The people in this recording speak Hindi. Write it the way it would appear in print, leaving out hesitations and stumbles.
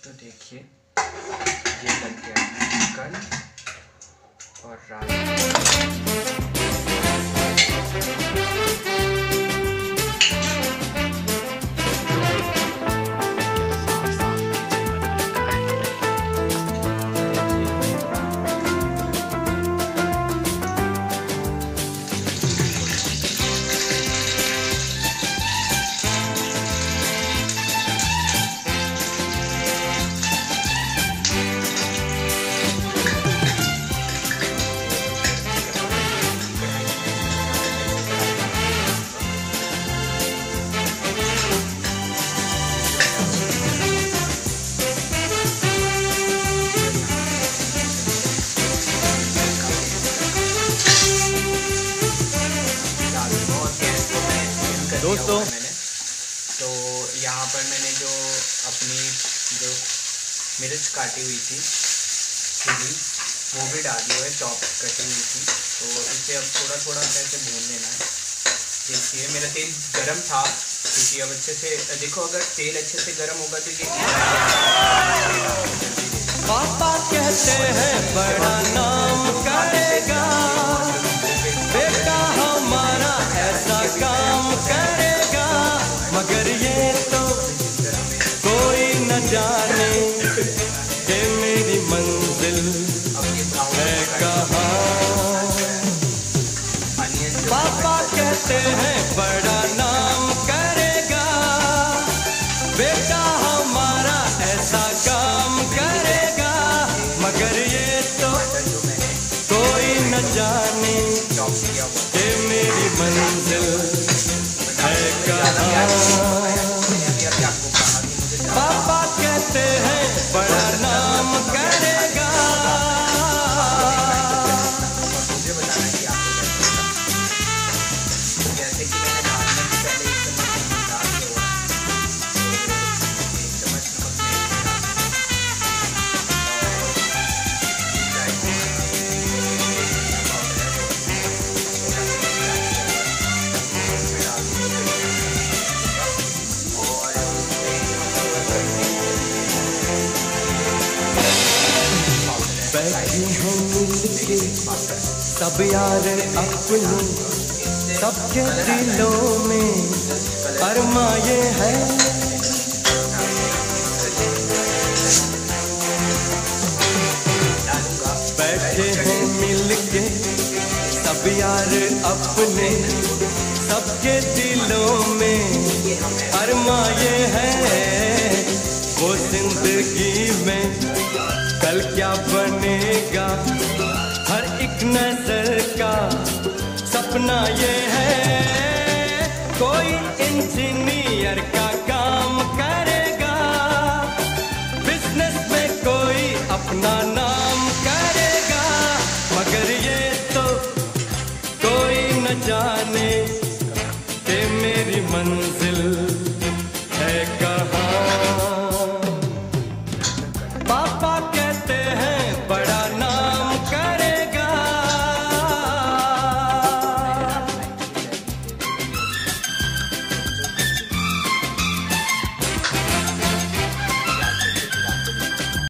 तो देखिए ये बन गया कल और रात। दोस्तों मैंने तो यहाँ पर मैंने जो अपनी जो मिर्च काटी हुई थी चिली वो भी डाली हुई है, चॉप कटी हुई थी। तो इसे अब थोड़ा थोड़ा ऐसे भून लेना है। देखिए मेरा तेल गरम था क्योंकि अब अच्छे से देखो, अगर तेल अच्छे से गरम होगा तो ये पापा कहते हैं बड़ा नाम करेगा, बेटा हमारा ऐसा काम करेगा, मगर ये तो कोई न जाने कि मेरी मंजिल है कहाँ। पापा कहते हैं बड़ा नाम करेगा, बेटा हमारा ऐसा काम करेगा, मगर ये तो कोई न जाने कि मेरी मंजिल है कहाँ। पापा कहते हैं बड़ा नाम करेगा। बैठी हैं मिलके सब यार अपने, सबके दिलों में अरमाए हैं। बैठे हैं मिलके सब यार अपने, सबके दिलों में अरमाए हैं। वो जिंदगी में कल क्या बनेगा, हर एक नजर का सपना ये है। कोई इंजीनियर का काम करेगा, बिजनेस में कोई अपना नाम करेगा, मगर ये तो कोई न जाने कि मेरी मंजिल